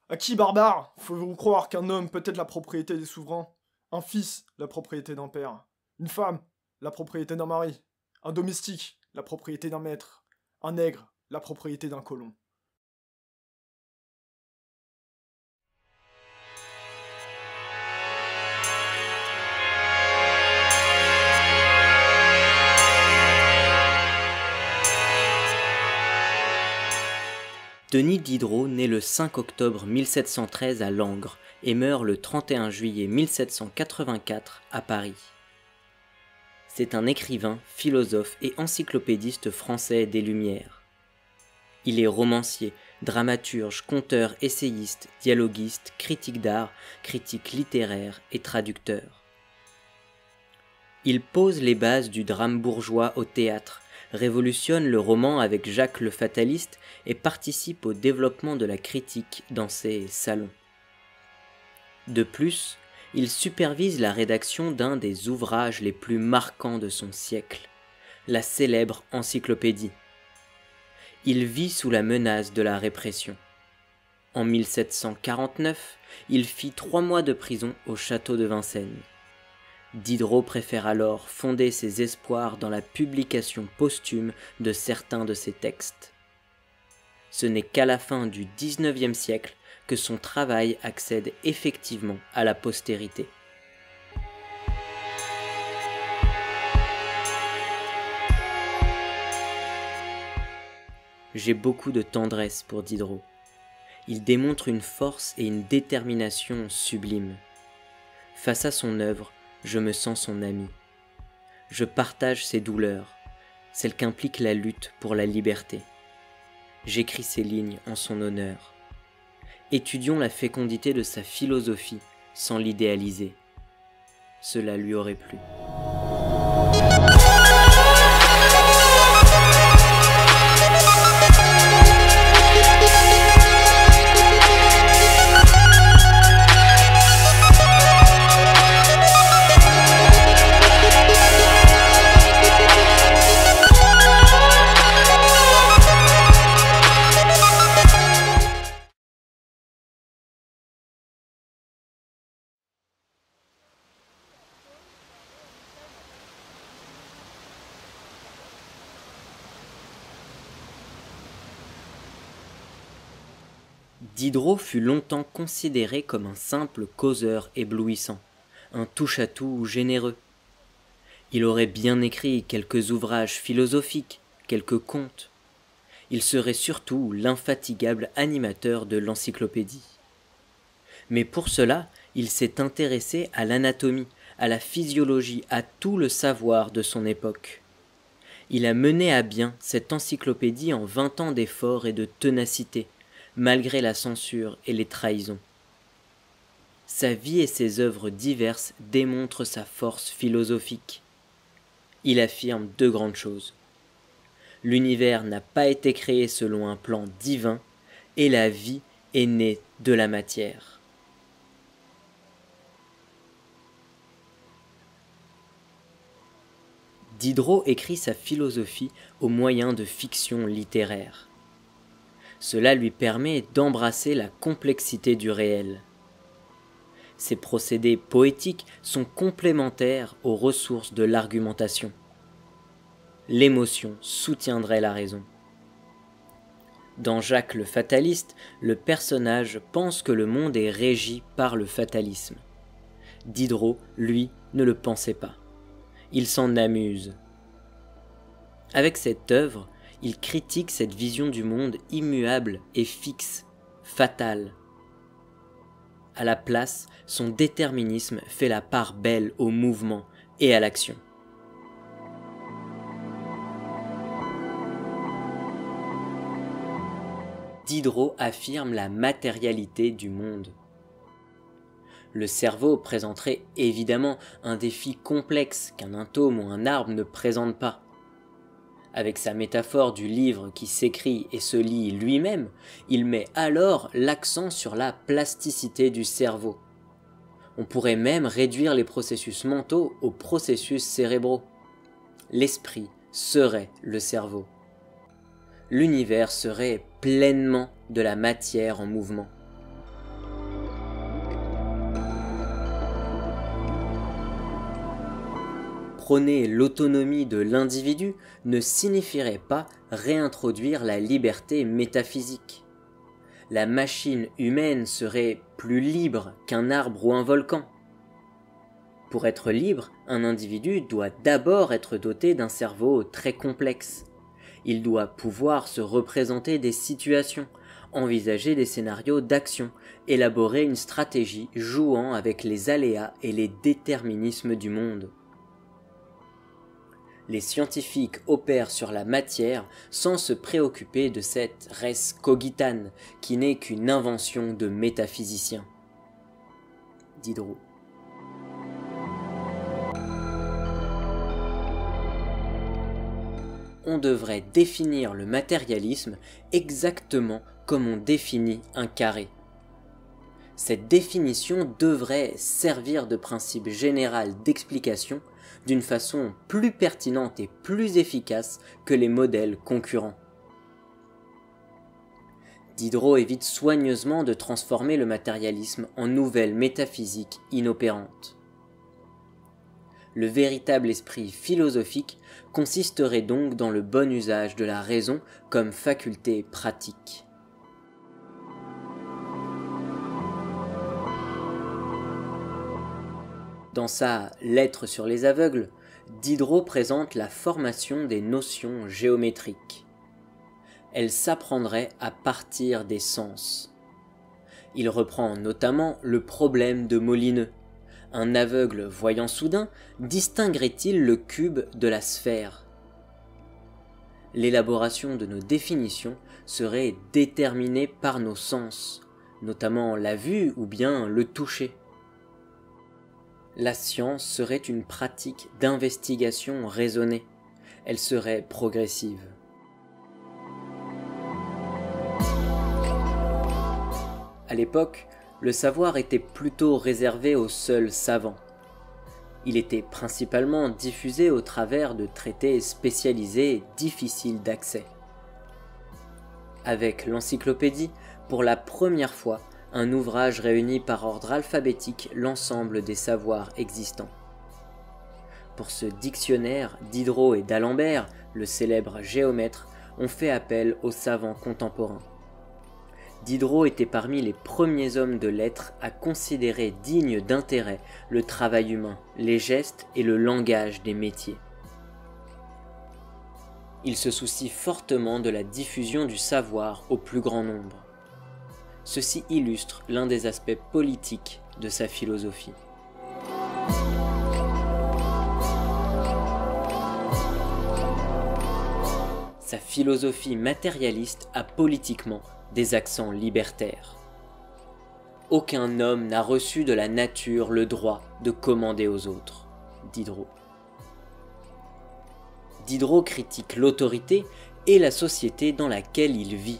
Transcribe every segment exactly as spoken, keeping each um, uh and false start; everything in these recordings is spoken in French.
À qui, barbare? Faut-vous croire qu'un homme peut être la propriété des souverains? Un fils, la propriété d'un père. Une femme, la propriété d'un mari. Un domestique, la propriété d'un maître. Un nègre, la propriété d'un colon. Denis Diderot naît le cinq octobre mille sept cent treize à Langres et meurt le trente et un juillet mille sept cent quatre-vingt-quatre à Paris. C'est un écrivain, philosophe et encyclopédiste français des Lumières. Il est romancier, dramaturge, conteur, essayiste, dialoguiste, critique d'art, critique littéraire et traducteur. Il pose les bases du drame bourgeois au théâtre, révolutionne le roman avec Jacques le Fataliste et participe au développement de la critique dans ses salons. De plus, il supervise la rédaction d'un des ouvrages les plus marquants de son siècle, la célèbre encyclopédie. Il vit sous la menace de la répression. En mille sept cent quarante-neuf, il fit trois mois de prison au château de Vincennes. Diderot préfère alors fonder ses espoirs dans la publication posthume de certains de ses textes. Ce n'est qu'à la fin du dix-neuvième siècle que son travail accède effectivement à la postérité. J'ai beaucoup de tendresse pour Diderot. Il démontre une force et une détermination sublimes. Face à son œuvre, je me sens son ami. Je partage ses douleurs, celles qu'implique la lutte pour la liberté. J'écris ces lignes en son honneur. Étudions la fécondité de sa philosophie sans l'idéaliser. Cela lui aurait plu. Diderot fut longtemps considéré comme un simple causeur éblouissant, un touche-à-tout généreux. Il aurait bien écrit quelques ouvrages philosophiques, quelques contes. Il serait surtout l'infatigable animateur de l'encyclopédie. Mais pour cela, il s'est intéressé à l'anatomie, à la physiologie, à tout le savoir de son époque. Il a mené à bien cette encyclopédie en vingt ans d'efforts et de ténacité, malgré la censure et les trahisons. Sa vie et ses œuvres diverses démontrent sa force philosophique. Il affirme deux grandes choses. L'univers n'a pas été créé selon un plan divin et la vie est née de la matière. Diderot écrit sa philosophie au moyen de fiction littéraire. Cela lui permet d'embrasser la complexité du réel. Ces procédés poétiques sont complémentaires aux ressources de l'argumentation. L'émotion soutiendrait la raison. Dans Jacques le Fataliste, le personnage pense que le monde est régi par le fatalisme. Diderot, lui, ne le pensait pas. Il s'en amuse. Avec cette œuvre, il critique cette vision du monde immuable et fixe, fatale. À la place, son déterminisme fait la part belle au mouvement et à l'action. Diderot affirme la matérialité du monde. Le cerveau présenterait évidemment un défi complexe qu'un atome ou un arbre ne présente pas. Avec sa métaphore du livre qui s'écrit et se lit lui-même, il met alors l'accent sur la plasticité du cerveau. On pourrait même réduire les processus mentaux aux processus cérébraux. L'esprit serait le cerveau. L'univers serait pleinement de la matière en mouvement. prôner l'autonomie de l'individu ne signifierait pas réintroduire la liberté métaphysique. La machine humaine serait plus libre qu'un arbre ou un volcan. Pour être libre, un individu doit d'abord être doté d'un cerveau très complexe. Il doit pouvoir se représenter des situations, envisager des scénarios d'action, élaborer une stratégie jouant avec les aléas et les déterminismes du monde. Les scientifiques opèrent sur la matière sans se préoccuper de cette res cogitans qui n'est qu'une invention de métaphysiciens. Diderot. On devrait définir le matérialisme exactement comme on définit un carré. Cette définition devrait servir de principe général d'explication d'une façon plus pertinente et plus efficace que les modèles concurrents. Diderot évite soigneusement de transformer le matérialisme en nouvelle métaphysique inopérante. Le véritable esprit philosophique consisterait donc dans le bon usage de la raison comme faculté pratique. Dans sa Lettre sur les aveugles, Diderot présente la formation des notions géométriques. Elle s'apprendrait à partir des sens. Il reprend notamment le problème de Molineux. Un aveugle voyant soudain distinguerait-il le cube de la sphère? L'élaboration de nos définitions serait déterminée par nos sens, notamment la vue ou bien le toucher. La science serait une pratique d'investigation raisonnée. Elle serait progressive. À l'époque, le savoir était plutôt réservé aux seuls savants. Il était principalement diffusé au travers de traités spécialisés et difficiles d'accès. Avec l'encyclopédie, pour la première fois, un ouvrage réunit par ordre alphabétique l'ensemble des savoirs existants. Pour ce dictionnaire, Diderot et d'Alembert, le célèbre géomètre, ont fait appel aux savants contemporains. Diderot était parmi les premiers hommes de lettres à considérer digne d'intérêt le travail humain, les gestes et le langage des métiers. Il se soucie fortement de la diffusion du savoir au plus grand nombre. Ceci illustre l'un des aspects politiques de sa philosophie. Sa philosophie matérialiste a politiquement des accents libertaires. Aucun homme n'a reçu de la nature le droit de commander aux autres. Diderot. Diderot critique l'autorité et la société dans laquelle il vit.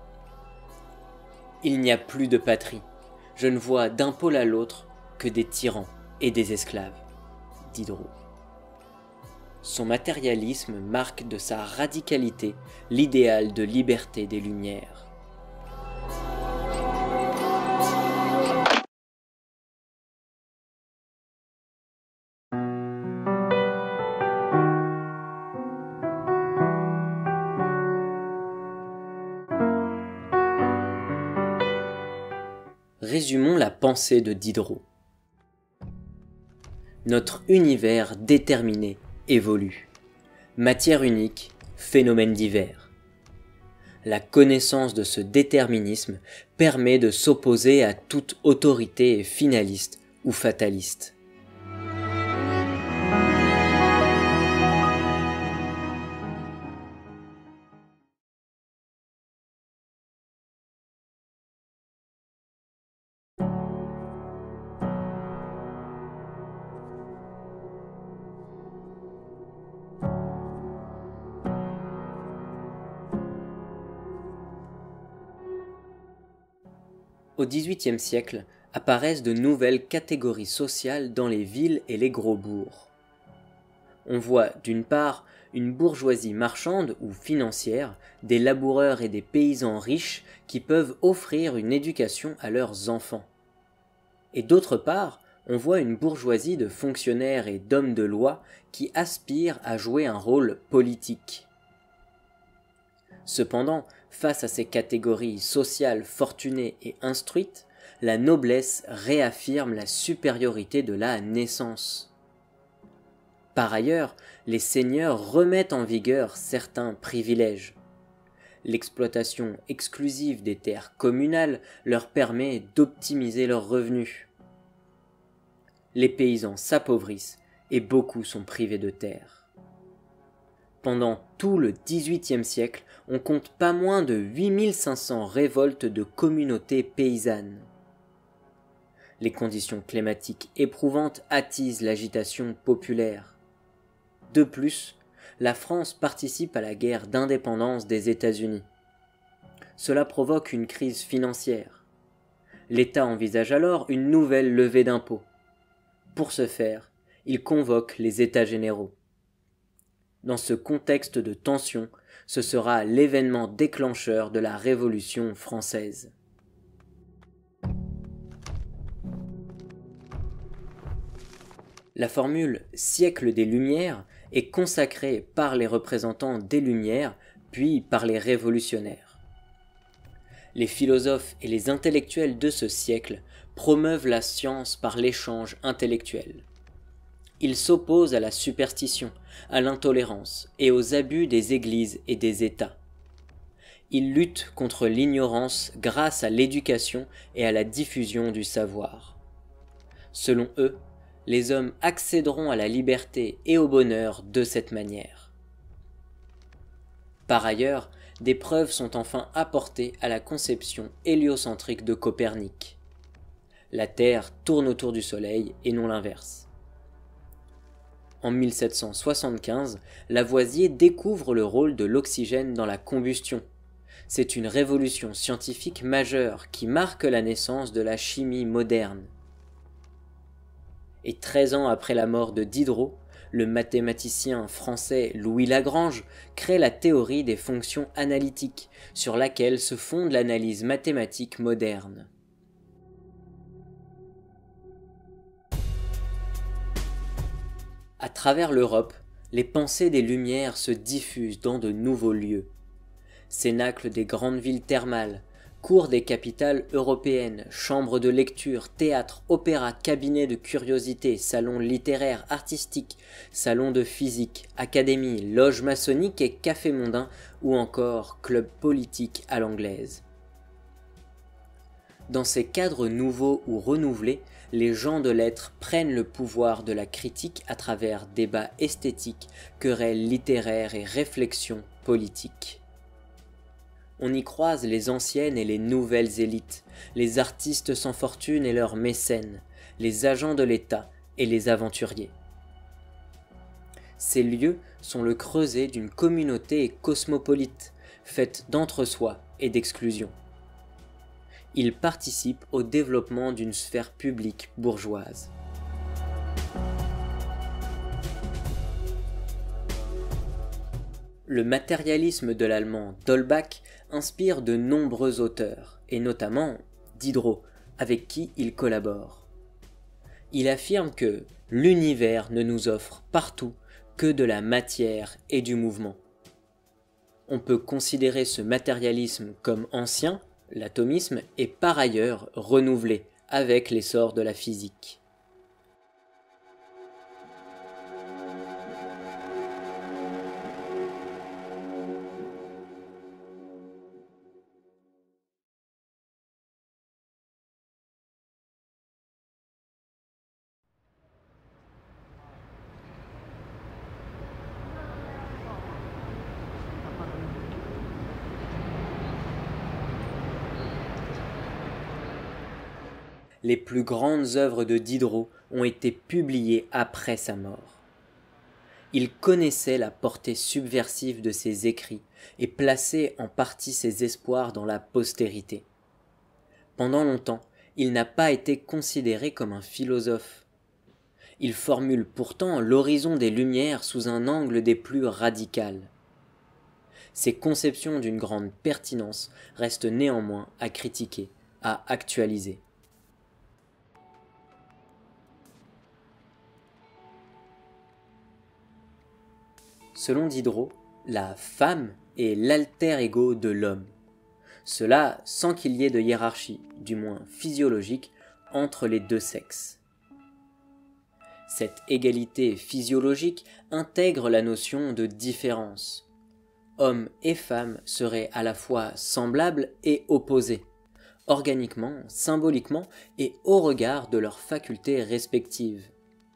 Il n'y a plus de patrie. Je ne vois d'un pôle à l'autre que des tyrans et des esclaves. Diderot. Son matérialisme marque de sa radicalité l'idéal de liberté des Lumières. Résumons la pensée de Diderot. Notre univers déterminé évolue. Matière unique, phénomènes divers. La connaissance de ce déterminisme permet de s'opposer à toute autorité finaliste ou fataliste. Au dix-huitième siècle apparaissent de nouvelles catégories sociales dans les villes et les gros bourgs. On voit d'une part une bourgeoisie marchande ou financière, des laboureurs et des paysans riches qui peuvent offrir une éducation à leurs enfants. Et d'autre part, on voit une bourgeoisie de fonctionnaires et d'hommes de loi qui aspirent à jouer un rôle politique. Cependant, face à ces catégories sociales fortunées et instruites, la noblesse réaffirme la supériorité de la naissance. Par ailleurs, les seigneurs remettent en vigueur certains privilèges. L'exploitation exclusive des terres communales leur permet d'optimiser leurs revenus. Les paysans s'appauvrissent et beaucoup sont privés de terres. Pendant tout le dix-huitième siècle, on compte pas moins de huit mille cinq cents révoltes de communautés paysannes. Les conditions climatiques éprouvantes attisent l'agitation populaire. De plus, la France participe à la guerre d'indépendance des États-Unis. Cela provoque une crise financière. L'État envisage alors une nouvelle levée d'impôts. Pour ce faire, il convoque les États généraux. Dans ce contexte de tension, ce sera l'événement déclencheur de la Révolution française. La formule « siècle des Lumières » est consacrée par les représentants des Lumières, puis par les révolutionnaires. Les philosophes et les intellectuels de ce siècle promeuvent la science par l'échange intellectuel. Ils s'opposent à la superstition, à l'intolérance et aux abus des églises et des États. Ils luttent contre l'ignorance grâce à l'éducation et à la diffusion du savoir. Selon eux, les hommes accéderont à la liberté et au bonheur de cette manière. Par ailleurs, des preuves sont enfin apportées à la conception héliocentrique de Copernic. La Terre tourne autour du Soleil et non l'inverse. En mille sept cent soixante-quinze, Lavoisier découvre le rôle de l'oxygène dans la combustion. C'est une révolution scientifique majeure qui marque la naissance de la chimie moderne. Et treize ans après la mort de Diderot, le mathématicien français Louis Lagrange crée la théorie des fonctions analytiques, sur laquelle se fonde l'analyse mathématique moderne. À travers l'Europe, les pensées des Lumières se diffusent dans de nouveaux lieux. Cénacles des grandes villes thermales, cours des capitales européennes, chambres de lecture, théâtres, opéras, cabinets de curiosités, salons littéraires, artistiques, salons de physique, académies, loges maçonniques et cafés mondains ou encore clubs politiques à l'anglaise. Dans ces cadres nouveaux ou renouvelés, les gens de lettres prennent le pouvoir de la critique à travers débats esthétiques, querelles littéraires et réflexions politiques. On y croise les anciennes et les nouvelles élites, les artistes sans fortune et leurs mécènes, les agents de l'État et les aventuriers. Ces lieux sont le creuset d'une communauté cosmopolite, faite d'entre-soi et d'exclusion. Ils participent au développement d'une sphère publique bourgeoise. Le matérialisme de l'allemand d'Holbach inspire de nombreux auteurs, et notamment Diderot, avec qui il collabore. Il affirme que l'univers ne nous offre partout que de la matière et du mouvement. On peut considérer ce matérialisme comme ancien, l'atomisme, et par ailleurs renouvelé avec l'essor de la physique. Les plus grandes œuvres de Diderot ont été publiées après sa mort. Il connaissait la portée subversive de ses écrits et plaçait en partie ses espoirs dans la postérité. Pendant longtemps, il n'a pas été considéré comme un philosophe. Il formule pourtant l'horizon des Lumières sous un angle des plus radicales. Ses conceptions d'une grande pertinence restent néanmoins à critiquer, à actualiser. Selon Diderot, la femme est l'alter ego de l'homme. Cela sans qu'il y ait de hiérarchie, du moins physiologique, entre les deux sexes. Cette égalité physiologique intègre la notion de différence. Hommes et femmes seraient à la fois semblables et opposés, organiquement, symboliquement et au regard de leurs facultés respectives.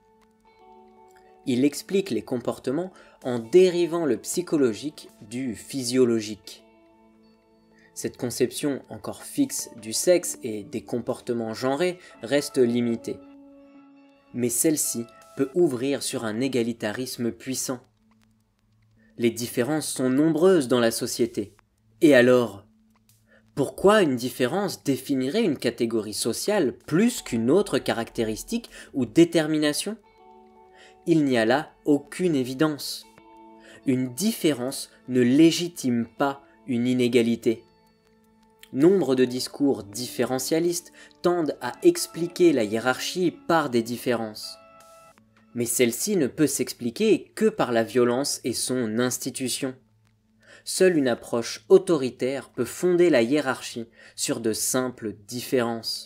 Il explique les comportements en dérivant le psychologique du physiologique. Cette conception encore fixe du sexe et des comportements genrés reste limitée. Mais celle-ci peut ouvrir sur un égalitarisme puissant. Les différences sont nombreuses dans la société. Et alors ? Pourquoi une différence définirait une catégorie sociale plus qu'une autre caractéristique ou détermination ? Il n'y a là aucune évidence. Une différence ne légitime pas une inégalité. Nombre de discours différentialistes tendent à expliquer la hiérarchie par des différences. Mais celle-ci ne peut s'expliquer que par la violence et son institution. Seule une approche autoritaire peut fonder la hiérarchie sur de simples différences.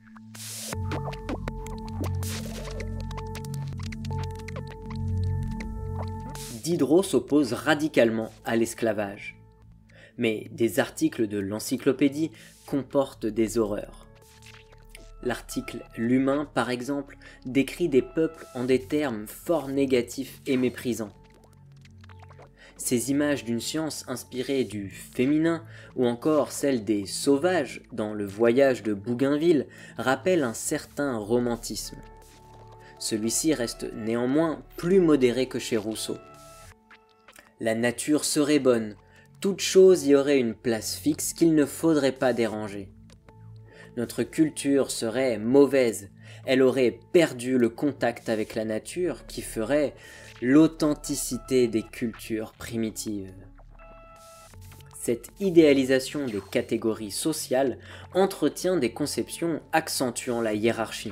Diderot s'oppose radicalement à l'esclavage. Mais des articles de l'encyclopédie comportent des horreurs. L'article « L'humain », par exemple, décrit des peuples en des termes fort négatifs et méprisants. Ces images d'une science inspirée du féminin ou encore celle des sauvages dans Le Voyage de Bougainville rappellent un certain romantisme. Celui-ci reste néanmoins plus modéré que chez Rousseau. La nature serait bonne, toute chose y aurait une place fixe qu'il ne faudrait pas déranger. Notre culture serait mauvaise, elle aurait perdu le contact avec la nature qui ferait l'authenticité des cultures primitives. Cette idéalisation des catégories sociales entretient des conceptions accentuant la hiérarchie.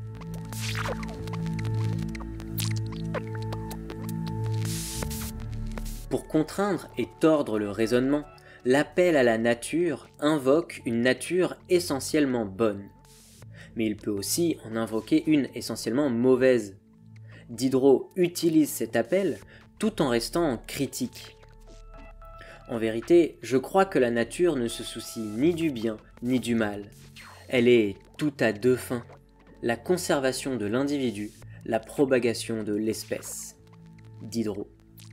Pour contraindre et tordre le raisonnement, l'appel à la nature invoque une nature essentiellement bonne. Mais il peut aussi en invoquer une essentiellement mauvaise. Diderot utilise cet appel tout en restant critique. En vérité, je crois que la nature ne se soucie ni du bien ni du mal. Elle est tout à deux fins, la conservation de l'individu, la propagation de l'espèce. Diderot.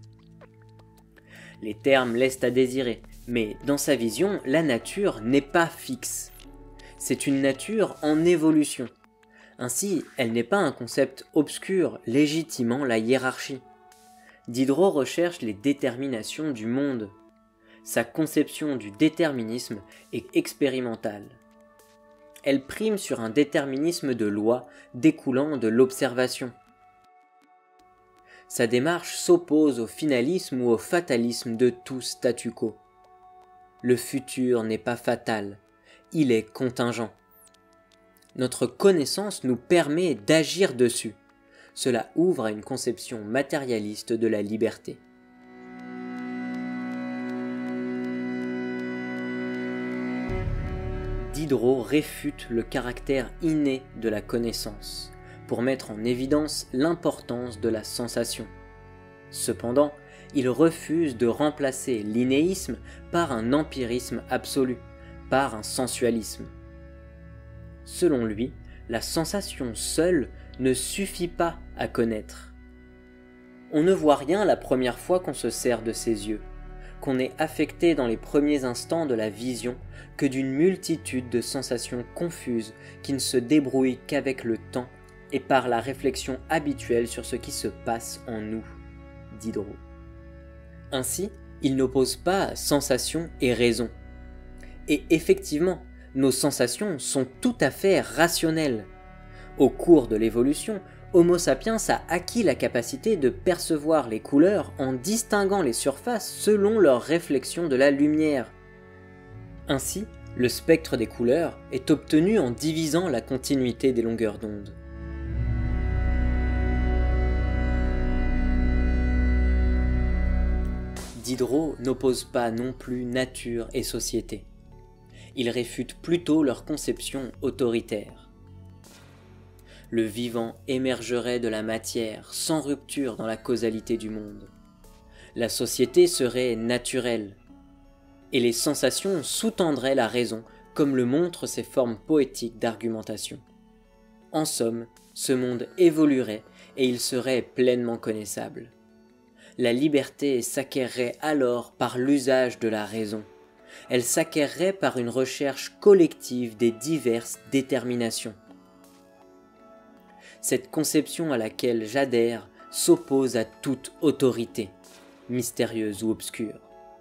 Les termes laissent à désirer, mais dans sa vision, la nature n'est pas fixe. C'est une nature en évolution. Ainsi, elle n'est pas un concept obscur légitimant la hiérarchie. Diderot recherche les déterminations du monde. Sa conception du déterminisme est expérimentale. Elle prime sur un déterminisme de loi découlant de l'observation. Sa démarche s'oppose au finalisme ou au fatalisme de tout statu quo. Le futur n'est pas fatal, il est contingent. Notre connaissance nous permet d'agir dessus. Cela ouvre à une conception matérialiste de la liberté. Diderot réfute le caractère inné de la connaissance, pour mettre en évidence l'importance de la sensation. Cependant, il refuse de remplacer l'innéisme par un empirisme absolu, par un sensualisme. Selon lui, la sensation seule ne suffit pas à connaître. On ne voit rien la première fois qu'on se sert de ses yeux, qu'on est affecté dans les premiers instants de la vision que d'une multitude de sensations confuses qui ne se débrouillent qu'avec le temps et par la réflexion habituelle sur ce qui se passe en nous. Diderot. Ainsi, il n'oppose pas sensation et raison. Et effectivement, nos sensations sont tout à fait rationnelles. Au cours de l'évolution, Homo sapiens a acquis la capacité de percevoir les couleurs en distinguant les surfaces selon leur réflexion de la lumière. Ainsi, le spectre des couleurs est obtenu en divisant la continuité des longueurs d'onde. Diderot n'oppose pas non plus nature et société. Il réfute plutôt leur conception autoritaire. Le vivant émergerait de la matière sans rupture dans la causalité du monde. La société serait naturelle, et les sensations sous-tendraient la raison, comme le montrent ces formes poétiques d'argumentation. En somme, ce monde évoluerait et il serait pleinement connaissable. La liberté s'acquerrait alors par l'usage de la raison. Elle s'acquerrait par une recherche collective des diverses déterminations. Cette conception à laquelle j'adhère s'oppose à toute autorité, mystérieuse ou obscure.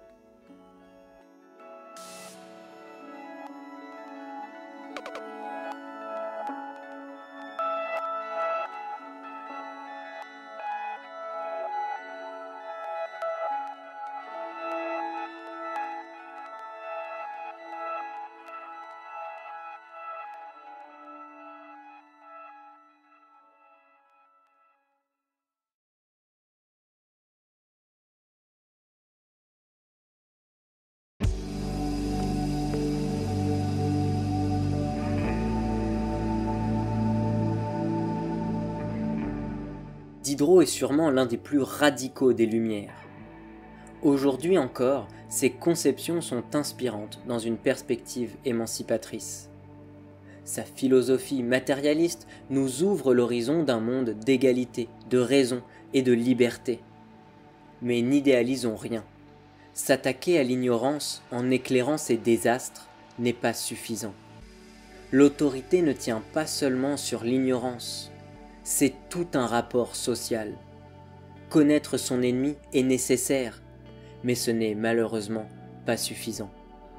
Diderot est sûrement l'un des plus radicaux des Lumières. Aujourd'hui encore, ses conceptions sont inspirantes dans une perspective émancipatrice. Sa philosophie matérialiste nous ouvre l'horizon d'un monde d'égalité, de raison et de liberté. Mais n'idéalisons rien. S'attaquer à l'ignorance en éclairant ses désastres n'est pas suffisant. L'autorité ne tient pas seulement sur l'ignorance. C'est tout un rapport social. Connaître son ennemi est nécessaire, mais ce n'est malheureusement pas suffisant.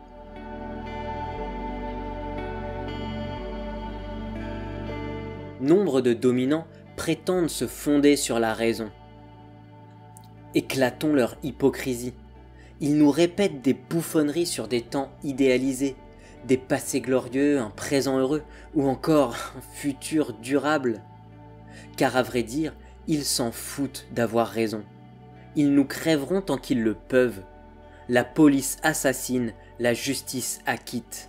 Nombre de dominants prétendent se fonder sur la raison. Éclatons leur hypocrisie. Ils nous répètent des bouffonneries sur des temps idéalisés, des passés glorieux, un présent heureux, ou encore un futur durable. Car à vrai dire, ils s'en foutent d'avoir raison. Ils nous crèveront tant qu'ils le peuvent. La police assassine, la justice acquitte.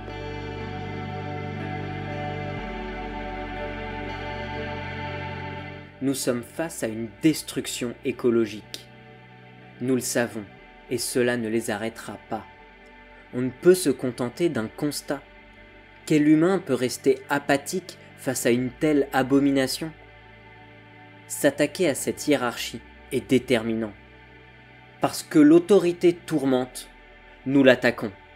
Nous sommes face à une destruction écologique. Nous le savons, et cela ne les arrêtera pas. On ne peut se contenter d'un constat. Quel humain peut rester apathique face à une telle abomination ? S'attaquer à cette hiérarchie est déterminant. Parce que l'autorité tourmente, nous l'attaquons.